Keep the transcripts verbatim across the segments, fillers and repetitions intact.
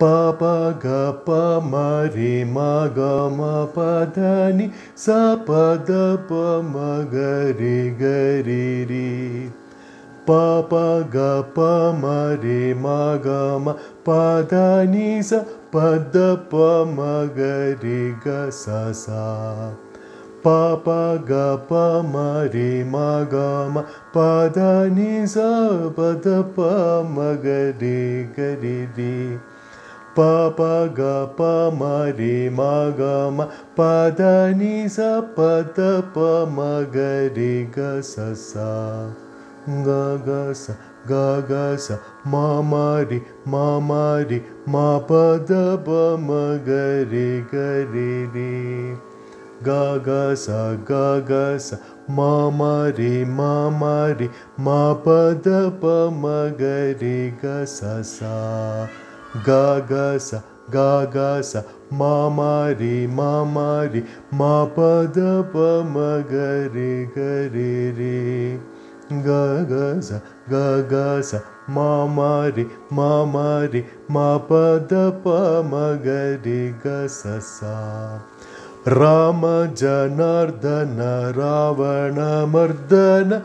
Pa pa ga pa ma re ma ga ma pa da ni sa pa da pa ma ga re ga re re. Pa pa ga pa ma re ma ga ma pa da ni sa pa da pa ma ga re ga sa sa. Pa pa ga pa ma re ma ga ma pa da ni sa pa da pa ma ga re ga re re. Pa pa ga pa ma re ma ga ma pa da ni sa pa da pa ma ga re ga sa sa. Ga ga sa ga ga sa ma ma re ma ma re ma pa da pa ma ga re ga re re. Ga ga sa ga ga sa ma ma re ma ma re ma pa da pa ma ga re ga sa sa. Ga ga sa ga ga sa ma ma re ma ma re ma pa da pa ma ga re ga re re. Ga ga sa ga ga sa ma ma re ma ma re ma pa da pa ma ga re ga sa sa. Rama Janardana Ravana Mardana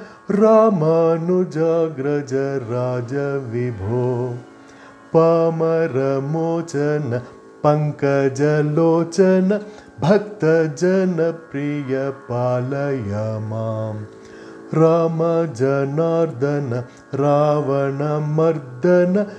Ramanujagraja Raja Vibho. Pamara Mochana Pankaja Lochana Bhakta Jana Priya Palaya Mam. Rama Janardana Ravana Mardana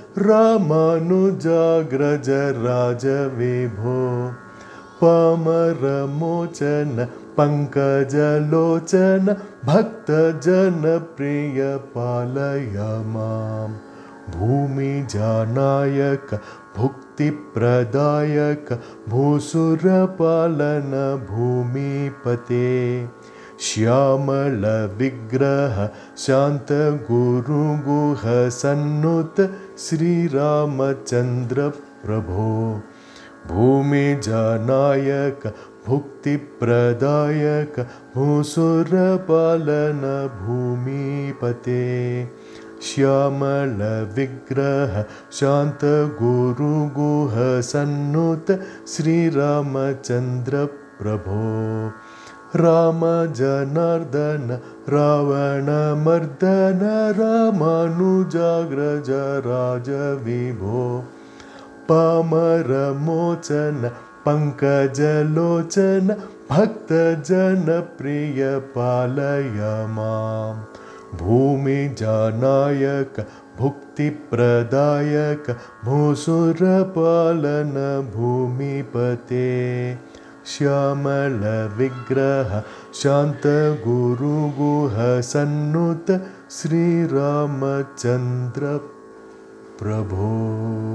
Ramanujagraja Raja Vibho. Pamara Mochana Pankaja Lochana Bhakta Jana Priya Palaya Mam. Bhumi Janayaka Bhukti Pradayaka Bhusura Palana Bhumi Pate. Shyamala Vigraha Shanta Guru Guha Sannuta Sri Ramachandra Prabho. Bhumi Janayaka Bhukti Pradayaka Bhusura Palana Bhumi Pate. Shyamala Vigraha Shanta Guru Guha Sannuta Sri Ramachandra Prabho. Rama Janardana Ravana Mardana Ramanujagraja Raja Vibho. Pamara Mochana Pankaja Lochana Bhakta Jana Priya Palaya Mam. Bhumi Janayaka Bhukti Pradayaka Bhusura Palana Bhumi Pate. Shyamala Vigraha Shanta Guru Guha Sannuta Sri Ramachandra Prabho.